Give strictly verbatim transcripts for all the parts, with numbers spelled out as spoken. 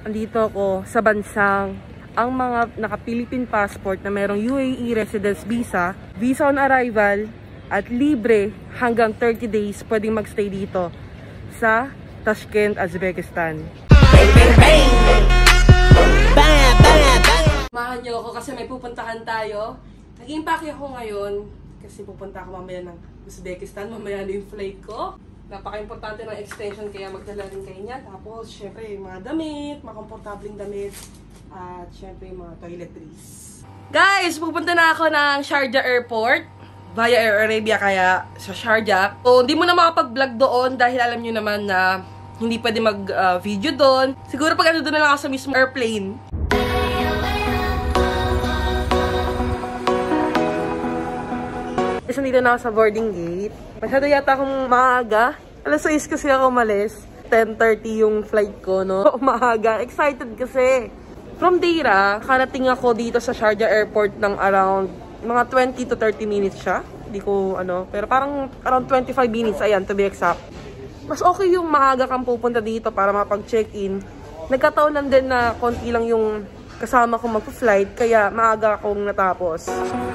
Andito ako sa bansang ang mga naka-Philippine passport na merong U A E residence visa, visa on arrival, at libre hanggang thirty days pwedeng magstay dito sa Tashkent, Uzbekistan. Samahan niyo ako kasi may pupuntahan tayo. Nag-impake ako ngayon kasi pupunta ako mamaya ng Uzbekistan. Mamaya na yung flight ko. Napaka-importante ng extension kaya magdala rin kayo niya. Tapos, syempre, yung mga damit, mga komportabling damit, at syempre, yung mga toiletries. Guys, pupunta na ako ng Sharjah Airport via Air Arabia kaya sa Sharjah. So, hindi mo na makapag-vlog doon dahil alam nyo naman na hindi pwede mag-video uh, doon. Siguro pag ano doon na lang ako sa mismo airplane. Kasi nandito na ako sa boarding gate. Masyado yata akong maaga. alas sais kasi ako umalis. ten thirty yung flight ko, no? Maaga. Excited kasi. From Deira, karating ako dito sa Sharjah Airport ng around mga twenty to thirty minutes siya. Hindi ko, ano, pero parang around twenty-five minutes, ayan, to be exact. Mas okay yung maaga kang pupunta dito para mapag-check-in. Nagkataon lang din na konti lang yung kasama ko mag-flight, kaya maaga akong natapos.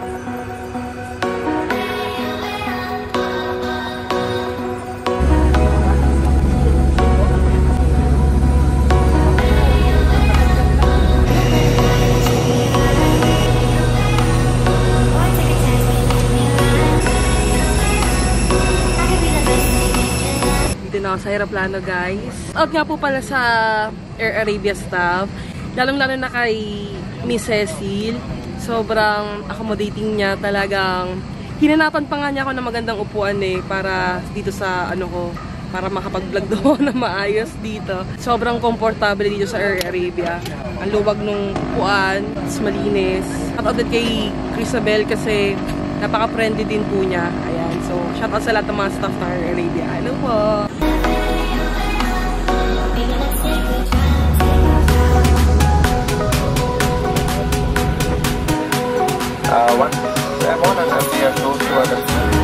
Sa aeroplano, guys. At nga po pala sa Air Arabia staff, lalong-lalo na kay Miss Cecil. Sobrang accommodating niya. Talagang hinanapan pa nga niya ako ng magandang upuan eh, para dito sa ano ko, para makapag-vlog doon na maayos dito. Sobrang komportable dito sa Air Arabia. Ang luwag nung upuan, malinis. Shoutout din kay Crisabel kasi napaka-friendly din po niya. Ayan. So, shoutout sa lahat ng mga staff ng Air Arabia. Hello po! Uh, once I'm on and we are close to other.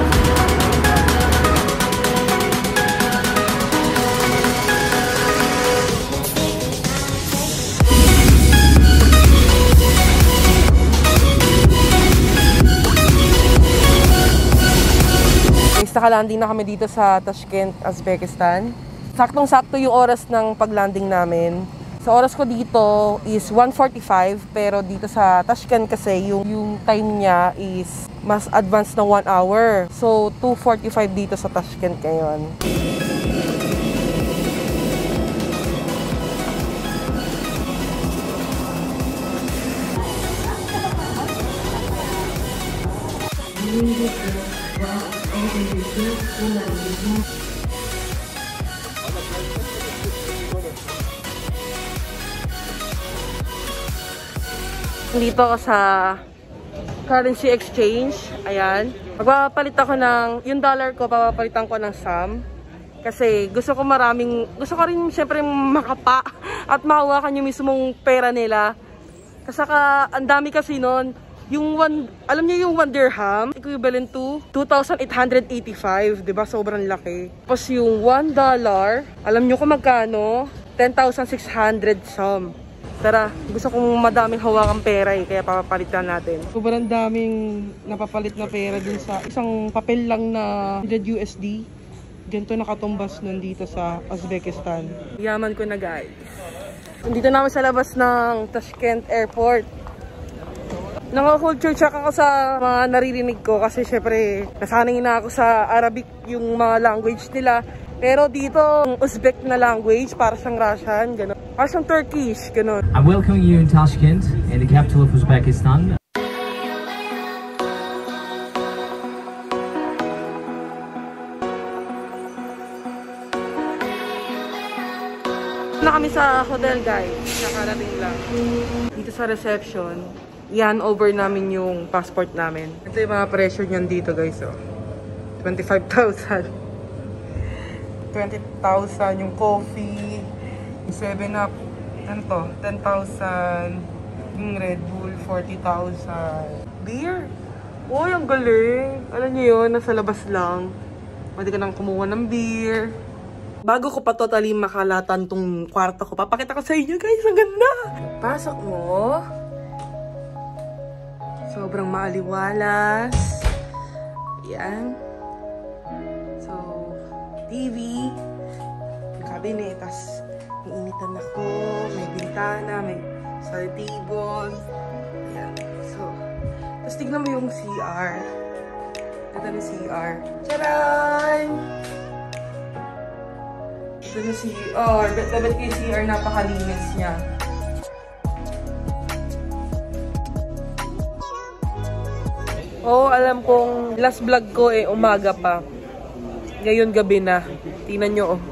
Naka-landing na kami dito sa Tashkent, Uzbekistan. Saktong-sakto yung oras ng pag-landing namin. Sa oras ko dito is one forty-five, pero dito sa Tashkent kasi yung, yung time niya is mas advanced na one hour. So, two forty-five dito sa Tashkent ngayon. Dito ako sa currency exchange. Ayan. Magpapalit ako ng, yung dollar ko, papapalitan ko ng S A M. Kasi gusto ko maraming, gusto ko rin syempre makapa at mahawakan yung mismong pera nila. Kasi ka, ang dami kasi nun. Yung one, alam niyo yung one dirham, equivalent to two thousand eight hundred eighty-five, diba? Sobrang laki. Tapos yung one dollar, alam niyo kung magkano? ten thousand six hundred some. Tara, gusto kong madaming hawakang pera eh, kaya papapalitan natin. Sobrang daming napapalit na pera dun sa isang papel lang na one hundred U S D. Ganito nakatumbas nandito sa Uzbekistan. Yaman ko na, guys. Nandito namin sa labas ng Tashkent Airport. Naka-culture shock ako sa mga naririnig ko kasi syempre nasanay na ako sa Arabic yung mga language nila. Pero dito, Uzbek na language, para siyang Russian, gano'n. Para siyang Turkish, gano'n. I'm welcoming you in Tashkent, in the capital of Uzbekistan. Na kami sa hotel, guys. Nakarating lang. Dito sa reception, yan over namin yung passport namin. Ito yung mga presyo niyan dito, guys. Oh. twenty-five thousand. twenty thousand yung coffee, yung seven up, ano to, ten thousand, yung Red Bull, forty thousand. Beer? Uy, ang galing. Alam niyo yun, nasa labas lang. Pwede ka nang kumuha ng beer. Bago ko pa totally makalatan tong kwarto ko, papakita ko sa inyo guys, ang ganda! Pasok mo. Sobrang maaliwalas. Yan. So, T V. Cabinet. Tas, iinitan ako. May bintana. May side table. Yan. So, tas tignan mo yung C R. Ito na C R. Charan! Ito na C R. Dapat kay C R napakalinis niya. Oo, oh, alam kong last vlog ko eh, umaga pa. Ngayon gabi na. Tingnan nyo, oh.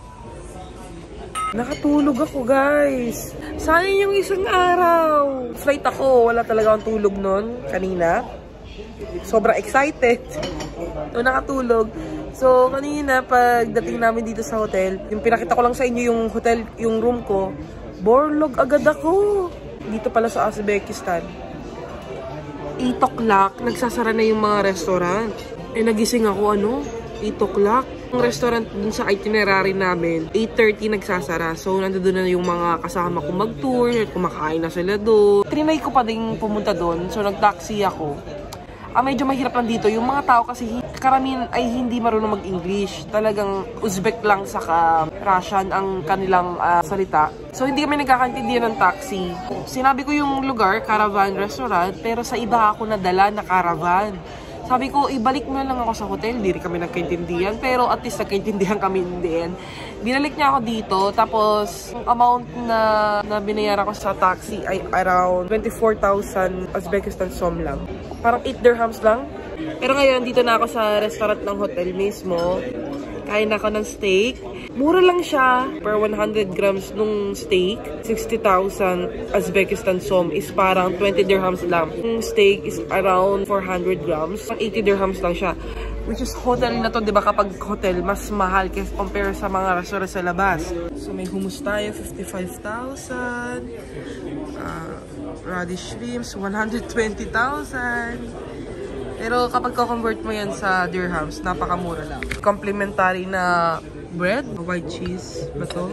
Nakatulog ako, guys. Sayang yung isang araw. Flight ako. Wala talaga akong tulog nun kanina. Sobrang excited. So, nakatulog. So, kanina, pagdating namin dito sa hotel, yung pinakita ko lang sa inyo yung hotel, yung room ko, borlog agad ako. Dito pala sa Uzbekistan. eight o'clock, nagsasara na yung mga restaurant. Eh, nagising ako, ano? eight o'clock. Yung restaurant dun sa itinerary namin, eight thirty nagsasara. So, nandun na yung mga kasama ko mag-tour, kumakain na sila doon. Trinay ko pa din pumunta doon. So, nag-taxi ako. Ah, medyo mahirap lang dito. Yung mga tao kasi karamihan ay hindi marunong mag-English. Talagang Uzbek lang saka Russian ang kanilang uh, salita. So, hindi kami nagkakaintindihan ng taxi. Sinabi ko yung lugar, Caravan Restaurant, pero sa iba ako nadala na caravan. Sabi ko, ibalik mo lang ako sa hotel. Hindi rin kami nagkaintindihan, pero at least nagkaintindihan kami din. Binalik niya ako dito, tapos yung amount na, na binayaran ko sa taxi ay around twenty-four thousand Uzbekistan som lang. Parang eight dirhams lang. Pero ngayon, dito na ako sa restaurant ng hotel mismo. Kain ako ng steak. Mura lang siya. Per one hundred grams nung steak, sixty thousand Uzbekistan som is parang twenty dirhams lang. Yung steak is around four hundred grams. eighty dirhams lang siya. Which is hotel na to, di ba? Kapag hotel, mas mahal kasi compare sa mga restaurant sa labas. So, may hummus tayo, fifty-five thousand. Uh, radish shrimps, one hundred twenty thousand. Pero kapag ko-convert mo yan sa dirhams, napakamura lang. Complimentary na bread, white cheese ba to?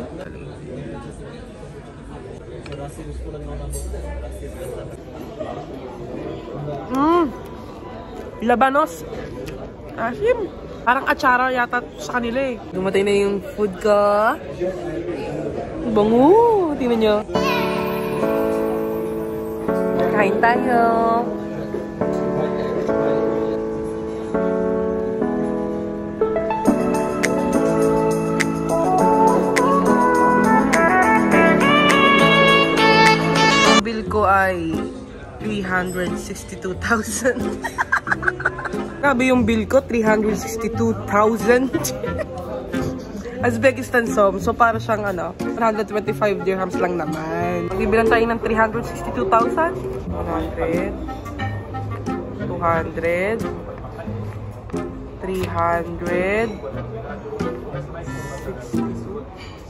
Mmm! Labanos! Asim! Parang atsara yata sa kanila eh. Dumatay na yung food ko. Bango! Tingnan nyo. Kain tayo! Ko ay three hundred sixty-two thousand. Grabe yung bill ko, three hundred sixty-two thousand. Uzbekistan som. So para siyang ano, one hundred twenty-five dirhams lang naman. Magbibilang tayo ng three hundred sixty-two thousand. one hundred. two hundred. three hundred. sixty-two.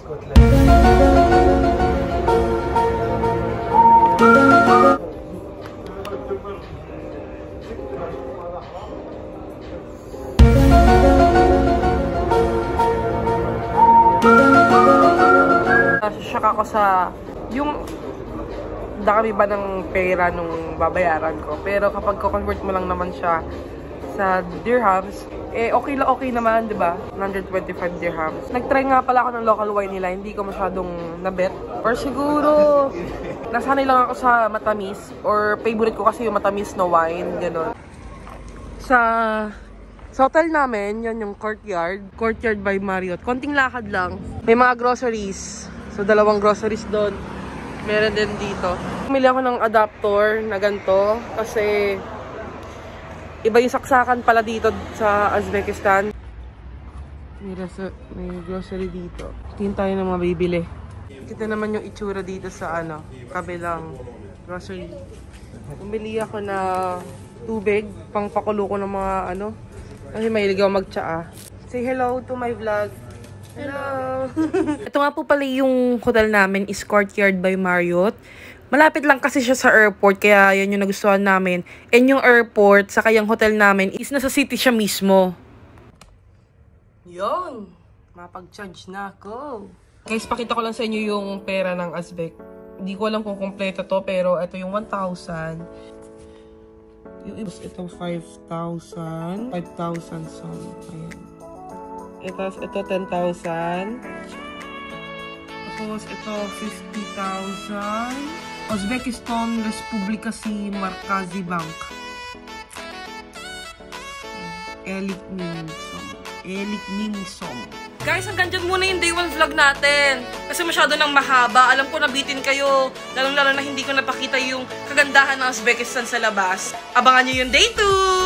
Nasashock ako sa yung dami ba ng pera nung babayaran ko. Pero kapag ko-convert mo lang naman siya sa dirhams, eh okay lang, okay naman, di ba? one hundred twenty-five dirhams. Nag-try nga pala ako ng local wine nila, hindi ko masyadong nabet. Or siguro, nasanay lang ako sa matamis. Or favorite ko kasi yung matamis na wine, gano'n. Sa, sa hotel namin, yun yung courtyard. Courtyard by Marriott. Konting lakad lang. May mga groceries. So, dalawang groceries doon. Meron din dito. Pumili ako ng adapter na ganito. Kasi, iba yung saksakan pala dito sa Uzbekistan. May, may grocery dito. Tingin tayo ng mga bibili. Kita naman yung itsura dito sa ano, kabilang grocery. Bumili ako na tubig, pang pakulo ko ng mga ano. Kasi mahilig ako mag-tsaa. Say hello to my vlog. Hello! Ito nga po pala yung hotel namin is Courtyard by Marriott. Malapit lang kasi siya sa airport, kaya yan yung nagustuhan namin. And yung airport, saka yung hotel namin is nasa city siya mismo. Yun! Makapag-charge na ako. Guys, pakita ko lang sa inyo yung pera ng Azbek. Hindi ko alam kung kompleto to, pero ito yung one thousand. Yung ito five thousand. five thousand some. Ayan. Ito, ito ten thousand. Tapos ito fifty thousand. Uzbekistan Respublika si Markazi Bank. Elik Minsom. Elik Minsom. Guys, hanggang dyan muna yung day one vlog natin. Kasi masyado nang mahaba. Alam ko nabitin kayo. Lalong-lalo na hindi ko napakita yung kagandahan ng Uzbekistan sa labas. Abangan nyo yung day two!